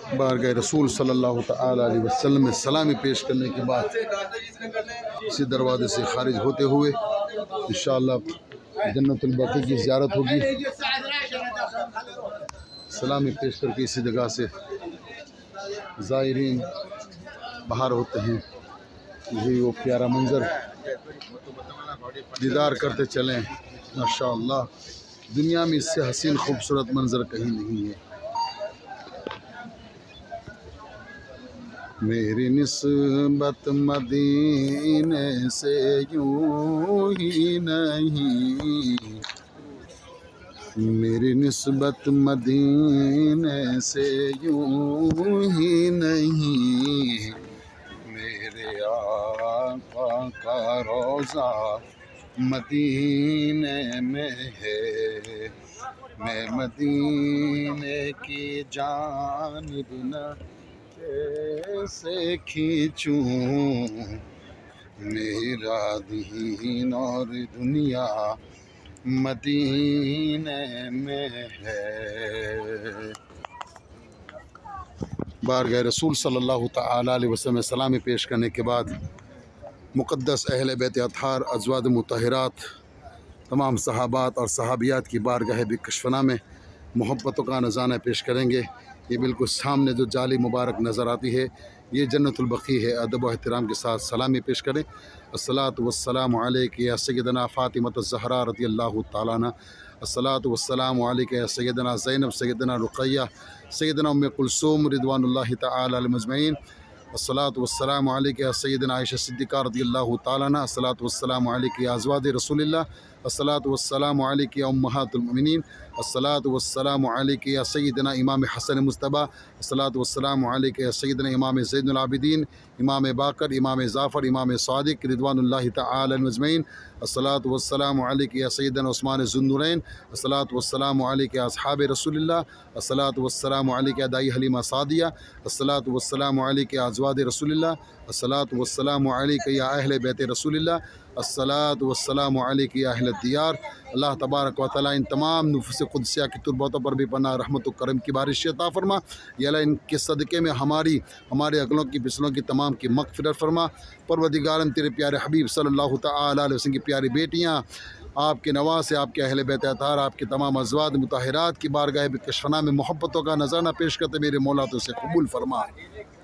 बारगाह रसूल सल्लल्लाहु तआला अलैहि वसल्लम में सलामी पेश करने के बाद इसी दरवाजे से खारिज होते हुए इंशाअल्लाह जन्नतुल बकी की ज़ियारत होगी। सलामी पेश करके इसी जगह से ज़ायरीन बाहर होते हैं। यही वो प्यारा मंज़र दीदार करते चलें। माशाअल्लाह दुनिया में इससे हसीन खूबसूरत मंज़र कहीं नहीं है। मेरी निस्बत मदीने से यूं ही नहीं, मेरी निस्बत मदीने से यूं ही नहीं, मेरे आका का रोज़ा मदीने में है। मैं मदीने की जानिब न कैसे खींचूं, मेरा दीन और दुनिया मदीने में है। बारगाह रसूल सल्लल्लाहु तआला अलैहि वसल्लम में सलामी पेश करने के बाद मुक़द्दस अहले बैत अतहार अज़वाज मुतहरात तमाम सहाबात और सहाबियात की बारगाह बिकशफना में मोहब्बतों का नज़ारा पेश करेंगे। ये बिल्कुल सामने जो जाली मुबारक नज़र आती है ये जन्नतुल बकी है। अदब व एहतराम के साथ सलामी पेश करें। अस्सलातु वस्सलामु अलैका या सय्यदना फ़ातिमा ज़हरा रज़ियल्लाहु तआला अन्हा, अस्सलातु वस्सलामु अलैका या सय्यदना ज़ैनब, सय्यदना रुक़य्या, सय्यदना उम्मे कुलसूम रिदवानुल्लाहि तआला अलैहिम अजमईन, अस्सलातु वस्सलामु अलैका या सय्यदना आयशा सिद्दीक़ा रज़ियल्लाहु तआला अन्हा, अस्सलातु वस्सलामु अलैका या अज़वाज रसूलिल्लाह, अस्सलातु वस्सलामु अलैका या उम्महातुल मुमिनीन, अस्सलातु वस्सलामु अलैका या सय्यदना इमाम हसन मुज्तबा, अस्सलातु वस्सलामु अलैका या सय्यदना इमाम ज़ैनुल आबिदीन, इमाम बाकर, इमाम ज़ाफ़र, इमाम सादिक़ रिदवानुल्लाहि तआला अलैहिम अजमईन, अस्सलातु वस्सलामु अलैका या सय्यदना उस्मान ज़ुन्नुरैन, अस्सलातु वस्सलामु अलैका या अस्हाब रसूलिल्लाह, अस्सलातु वस्सलामु अलैका या दाई हलीमा सादिया, अस्सलातु वस्सलामु अलैका या अज़वाज रसूलिल्लाह, अस्सलातु वस्सलामु अलैका या अहले बैत रसूलिल्लाह, अस्सलातु वस्सलामु अलैका या अहले दियार। अल्लाह तबारक व तआला इन तमाम नुफ़ूस क़ुदसिया की तुर्बतों पर भी पनाह रहमत व करम की बारिश अता फरमा। या अल्लाह इनके सदक़े में हमारे अगलों की पिछलों की तमाम की मग़फ़िरत फरमा। परवरदिगारम तेरे प्यारे हबीब सल्लल्लाहु तआला अलैहि वसल्लम की प्यारी बेटियाँ, आपके नवासे, आपके अहले बैत अतहार, आपके तमाम अज़वाज मुतहरात की बारगाह बिकशफना में मोहब्बतों का नज़ारा पेश करते मेरे मौला तो उसे कबूल फरमा।